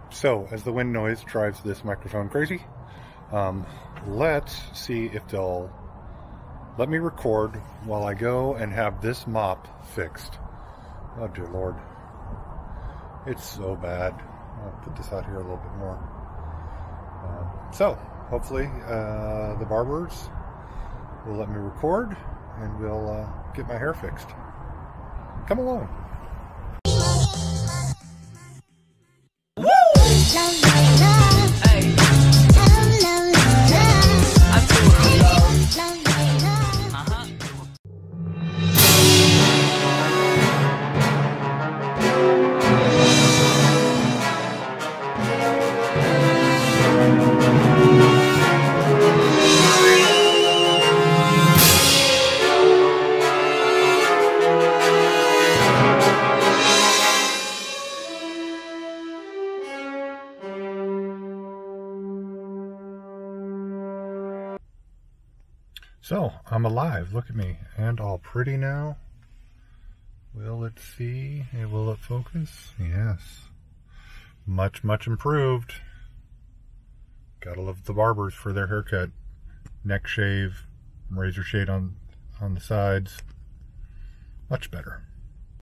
So, as the wind noise drives this microphone crazy, let's see if they'll let me record while I go and have this mop fixed. Oh dear Lord. It's so bad. I'll put this out here a little bit more. So, hopefully the barbers will let me record and we'll get my hair fixed. Come along. So, I'm alive, look at me, and all pretty now. Will it see? Will it focus? Yes. Much, much improved. Gotta love the barbers for their haircut. Neck shave, razor shade on the sides. Much better.